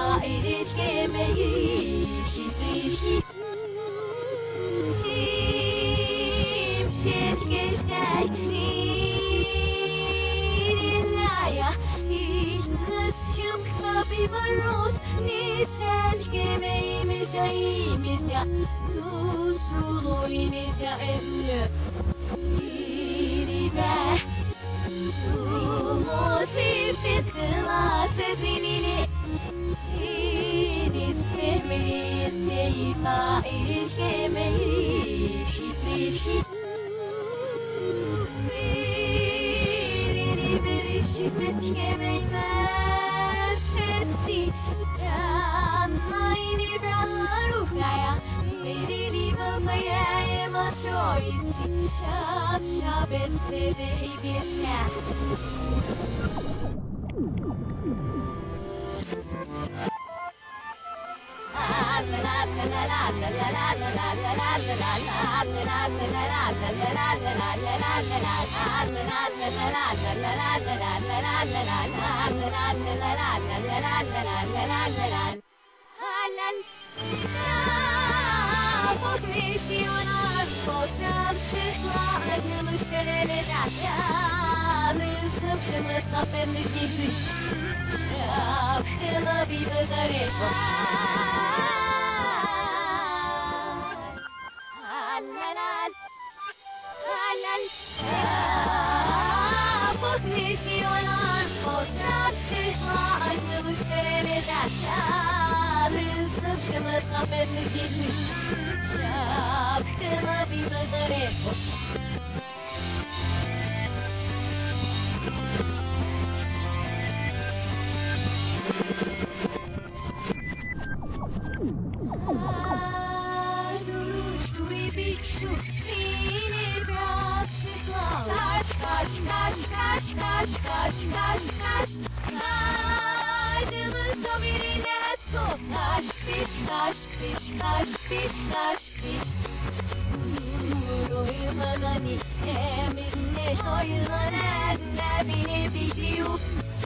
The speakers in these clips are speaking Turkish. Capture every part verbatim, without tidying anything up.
fairet gemeyi şifrişi Şimşek geçler İllaya İlkız şımka biberos Nizel gemeğimizde iyimizde Nusuluyumizde ezmü İlibe Sumo sifet kılas ezinili İniz kemir Neyfa il kemeyi Şifrişi Birini bir şifret kemeymez Sesi Ranmayni branlar ukaya Verili babaya emasoyisi Şabet sebebi bir şey Halal Pokryścionar Poszłam szykła Aźnął szterele żadziały Zawsze tapeny śniży Chyla biby zarywa Halal Halal Pokryścionar Poszłam szykła Aźnął szterele żadziały Zawsze tapeny śniży Chyla biby zarywa Kaş kaş kaş kaş kaş kaş kaş kaş Acılı sabirine sok Kaş piş kaş piş kaş piş kaş piş Doymadani eminle doyulan ne beni biliyor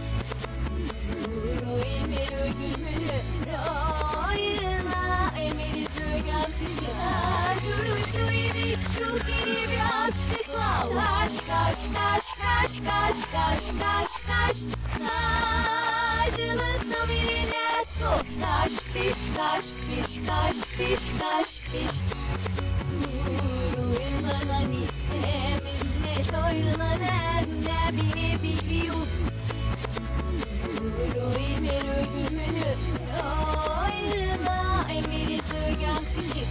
Doymer ögümünü doyula emiri sögen kışına Duruştu idik şu geri biraz şıkla Kaş kaş kaş kaş kaş kaş kaş kaş Acılı sabirine sok Kaş piş kaş piş kaş piş kaş piş Doymadani eminle doyulan ne beni biliyor Doymer ögümünü doyula emiri sögen kışı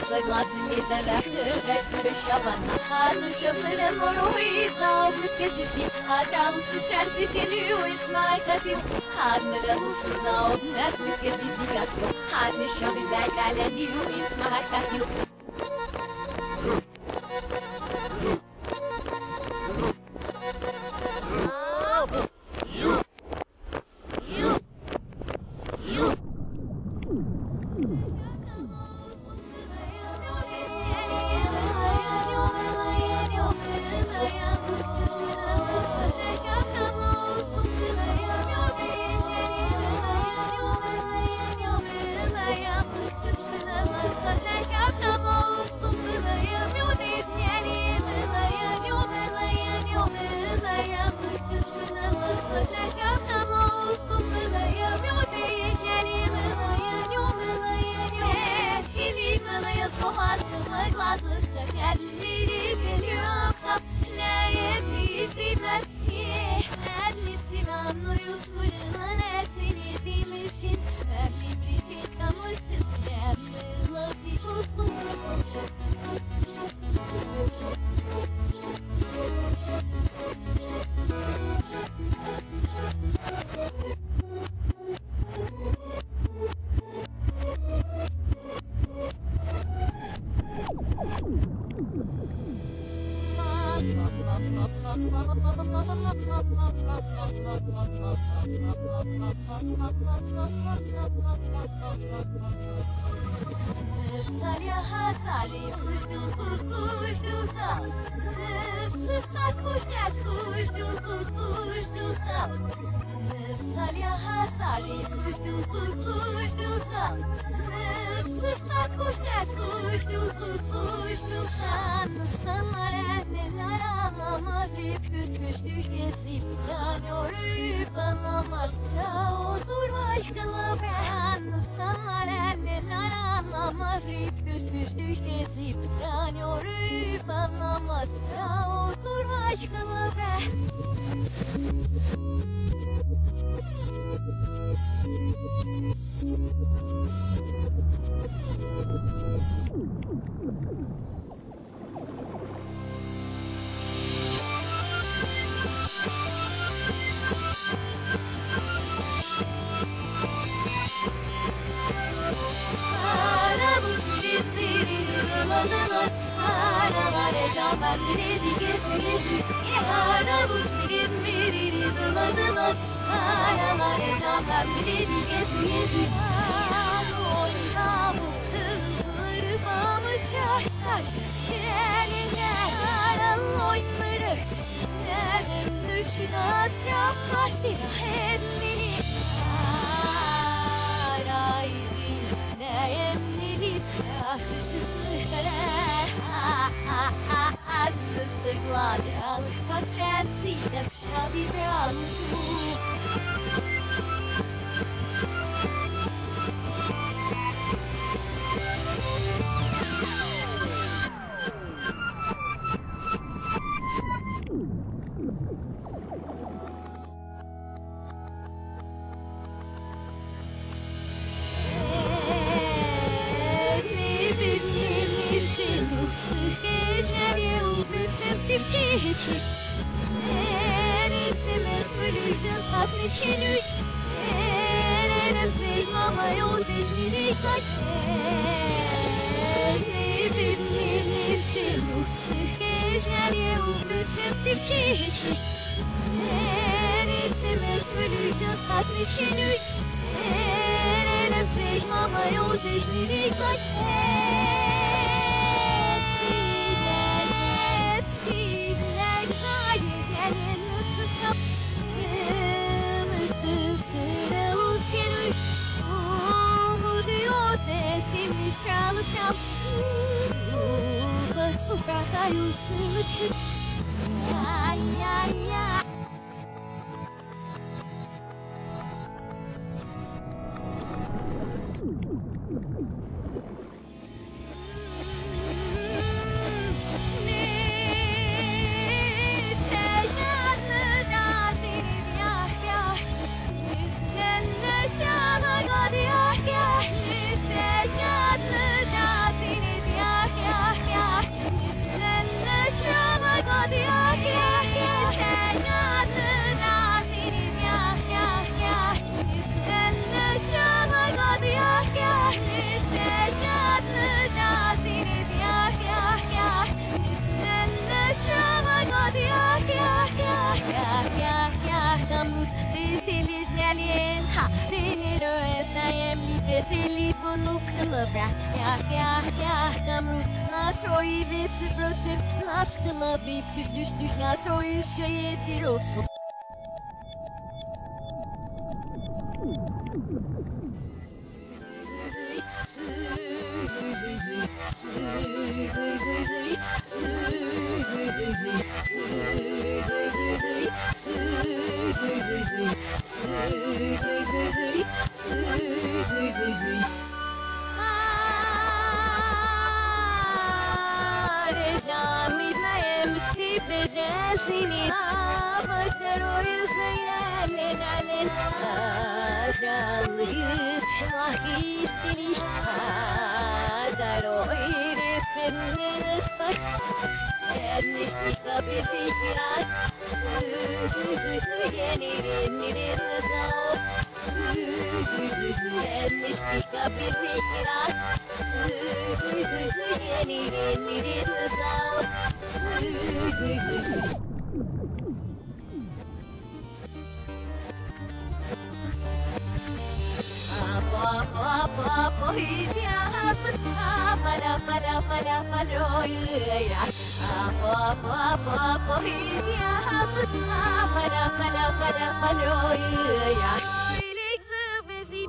a glass in me the laughter that's the shaman. Had the shelter and more always out with business. Had Ralus with trans this can you it's my happy. Had the Ralus is out as with business. Had the shelter like I and you it's my happy. Salya hasali kuştu kuştu sa sıfat kuştas kuştu kuştu sa Salya hasali kuştu kuştu sa sıfat kuştas kuştu kuştu sa Sanlar enneler anlamaz rip küsküştük kesip yanıyor anlamaz Raudur başkalı ben Sanlar enneler anlamaz rip küsküştük kesip yanıyor anlamaz Raudur başkalı ben Ben biredi gezmeyezi Yaramış birit biriri dıladılar Aralar ecam ben biredi gezmeyezi Oyna bu kızları bağmışar Şeline aral oyunları Nereden düşün asraf Pastira etmeli Ara izin ne emnili Akıştıklı karar Сыргладал посредством так шаби браншу. En içime sürüydüm ateşini En elimsiz mama yol dizmini tak Ne bilmeni silupsuz geceleri uğraşıp dipçi En içime sürüydüm ateşini En elimsiz mama yol dizmini tak Супрахаю сучи Я-я-я Шамагот, я, я, я, я, я, я, Gamrut, Rizdelis Nalien, ha, Renero, I am liebe, Telefonu kılıbra, ya, ya, ya, Gamrut, Nasroy ve Sübrosif, Nas kılıbri, Püstüstük, Nasroy şayedir olsun. Ernestika bizikirat Su su su su yenirin nirin zao Su su su su Ernestika bizikirat Su su su su yenirin nirin zao Su su su su Apo apo apo apo hidya Para para para paloya Apo apo apo apo hidya Para para para paloya Ilik zıvezi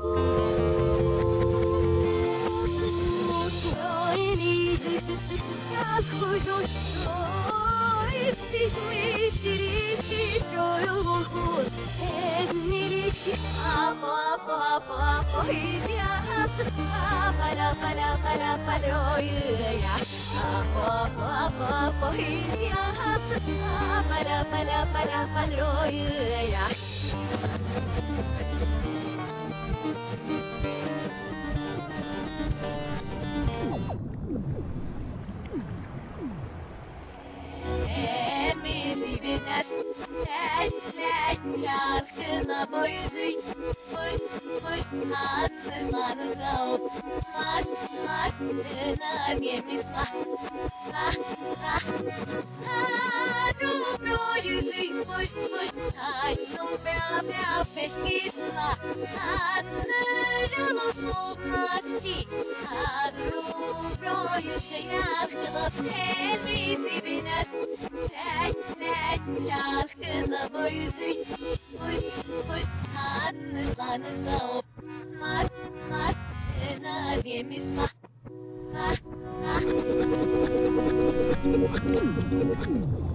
Oyni zıvezi Yaz kuşdoş İstis istir istis Doyulur kuz Eznilik şi Apo apo apo apo hidya Para para para paloya Apo apo apo apo hidya Para para para paloya Elmisi binas Lay lay Yalkına boyuzuy Puş puş Hanızlanız av Mas mas Nar gemis mah Mah mah Ha dobro yüzüy Puş puş Ay no bra bra Fekisma Anırılı somnasi Ha dobro yüzüy Yalkına Elmisi binas Lay lay Yalkına boyuzuy Puş puş Hanızlanız av Mas mas Nar gemis mah Mah mah